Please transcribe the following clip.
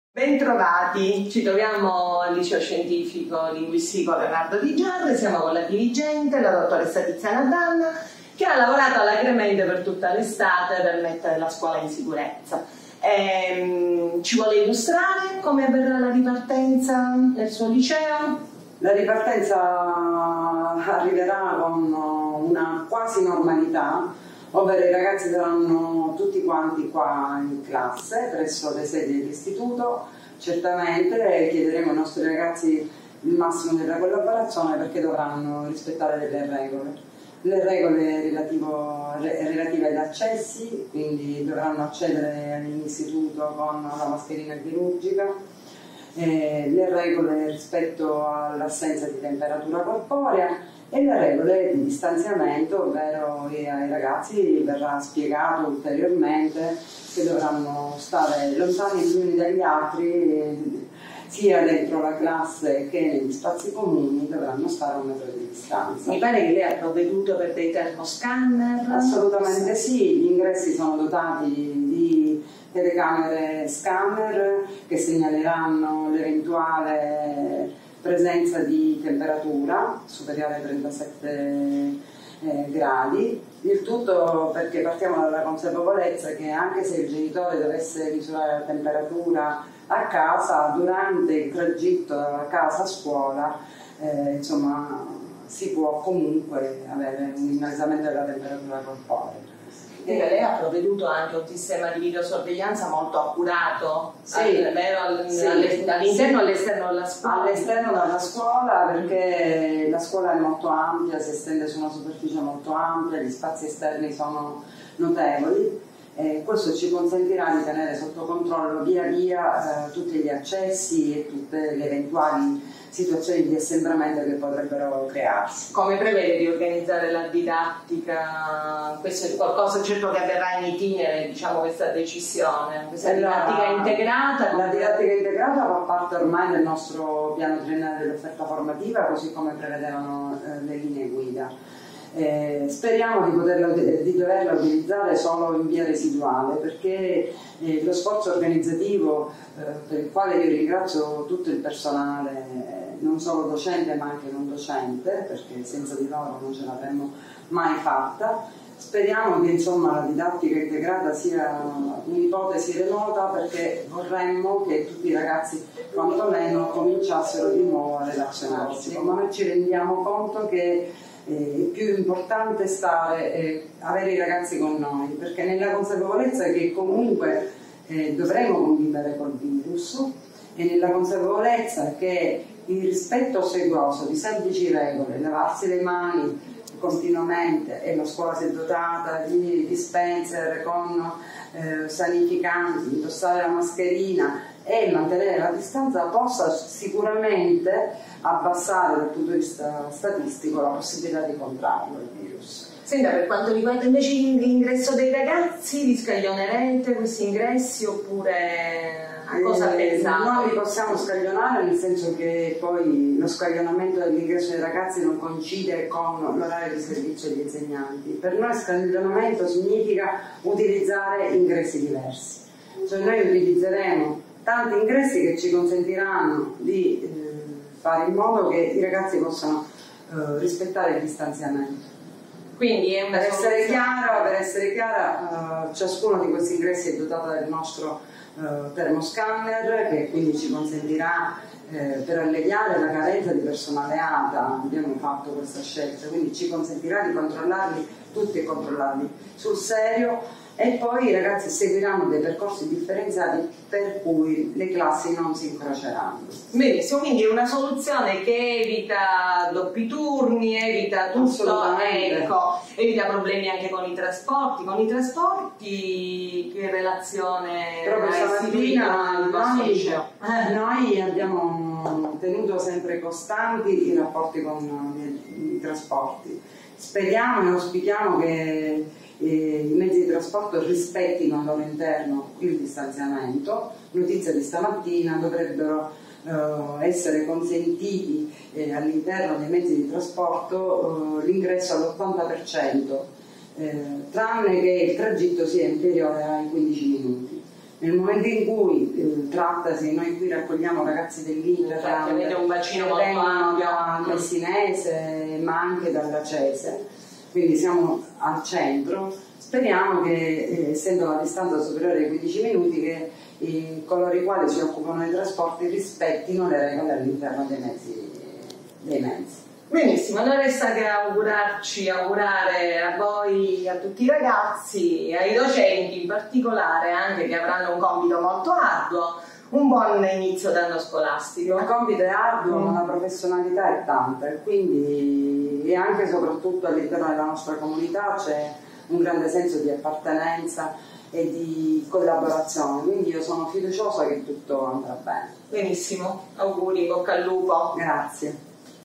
Bentrovati, ci troviamo al liceo scientifico linguistico Leonardo Di Giorgi, siamo con la dirigente, la dottoressa Tiziana Danna, che ha lavorato alacremente per tutta l'estate per mettere la scuola in sicurezza. Ci vuole illustrare come avverrà la ripartenza nel suo liceo? La ripartenza arriverà con una quasi normalità, ovvero i ragazzi saranno tutti quanti qua in classe presso le sedi dell'istituto. Certamente chiederemo ai nostri ragazzi il massimo della collaborazione perché dovranno rispettare delle regole. Le regole relative agli accessi, quindi dovranno accedere all'istituto con la mascherina chirurgica, le regole rispetto all'assenza di temperatura corporea e le regole di distanziamento, ovvero ai ragazzi verrà spiegato ulteriormente che dovranno stare lontani gli uni dagli altri, sia dentro la classe che negli spazi comuni dovranno stare a 1 metro di distanza. Mi pare che lei ha provveduto per dei termoscanner? Assolutamente sì, gli ingressi sono dotati di telecamere scanner che segnaleranno l'eventuale presenza di temperatura superiore ai 37 gradi, il tutto perché partiamo dalla consapevolezza che anche se il genitore dovesse misurare la temperatura a casa, durante il tragitto dalla casa a scuola insomma, si può comunque avere un innalzamento della temperatura corporea. Lei ha provveduto anche a un sistema di videosorveglianza molto accurato, sì, all'interno e all'esterno della scuola? All'esterno della scuola, perché la scuola è molto ampia, si estende su una superficie molto ampia, gli spazi esterni sono notevoli. Questo ci consentirà di tenere sotto controllo via via tutti gli accessi e tutte le eventuali situazioni di assembramento che potrebbero crearsi. Come prevede di organizzare la didattica? Questo è qualcosa certo che avverrà in itinere, diciamo, questa decisione, questa didattica integrata? La didattica integrata fa parte ormai del nostro piano triennale dell'offerta formativa, così come prevedevano le linee guida. Speriamo di doverla utilizzare solo in via residuale, perché lo sforzo organizzativo per il quale io ringrazio tutto il personale, non solo docente ma anche non docente, perché senza di loro non ce l'avremmo mai fatta. Speriamo che insomma la didattica integrata sia un'ipotesi remota, perché vorremmo che tutti i ragazzi quantomeno cominciassero di nuovo a relazionarsi, ma noi ci rendiamo conto che è più importante avere i ragazzi con noi, perché nella consapevolezza che comunque dovremo convivere col virus e nella consapevolezza che il rispetto seguoso di semplici regole, lavarsi le mani continuamente, e la scuola si è dotata di dispenser con sanificanti, indossare la mascherina e mantenere la distanza, possa sicuramente abbassare dal punto di vista statistico la possibilità di contrarlo il virus. Senta, per quanto riguarda invece l'ingresso dei ragazzi, li scaglionerete questi ingressi oppure a cosa pensate? Non li possiamo scaglionare, nel senso che poi lo scaglionamento dell'ingresso dei ragazzi non coincide con l'orario di servizio degli insegnanti. Per noi scaglionamento significa utilizzare ingressi diversi, cioè noi utilizzeremo tanti ingressi che ci consentiranno di fare in modo che i ragazzi possano rispettare il distanziamento. Quindi è una per essere chiara, ciascuno di questi ingressi è dotato del nostro termoscanner, che quindi ci consentirà, per alleviare la carenza di personale ATA, abbiamo fatto questa scelta, quindi ci consentirà di controllarli tutti e controllarli sul serio. E poi i ragazzi seguiranno dei percorsi differenziati per cui le classi non si incroceranno. Benissimo, quindi è una soluzione che evita doppi turni, evita tutto, ecco, evita problemi anche con i trasporti. Con i trasporti che relazione proprio stamattina noi abbiamo tenuto sempre costanti i rapporti con i trasporti. Speriamo e auspichiamo che i mezzi di trasporto rispettino al loro interno il distanziamento. Notizia di stamattina, dovrebbero essere consentiti all'interno dei mezzi di trasporto l'ingresso all'80%, tranne che il tragitto sia inferiore ai 15 minuti. Nel momento in cui trattasi, noi qui raccogliamo ragazzi dell'Interland avete un bacino che molto vengono ampio. da Messinese ma anche dalla Cese, quindi siamo al centro. Speriamo che, essendo la distanza superiore ai 15 minuti, che coloro i quali si occupano dei trasporti rispettino le regole all'interno dei mezzi. Benissimo, non resta che augurare a voi, a tutti i ragazzi, ai docenti in particolare, anche che avranno un compito molto arduo, un buon inizio d'anno scolastico. Il compito è arduo, ma la professionalità è tanta, e quindi e anche e soprattutto all'interno della nostra comunità c'è un grande senso di appartenenza e di collaborazione, quindi io sono fiduciosa che tutto andrà bene. Benissimo, auguri, bocca al lupo. Grazie.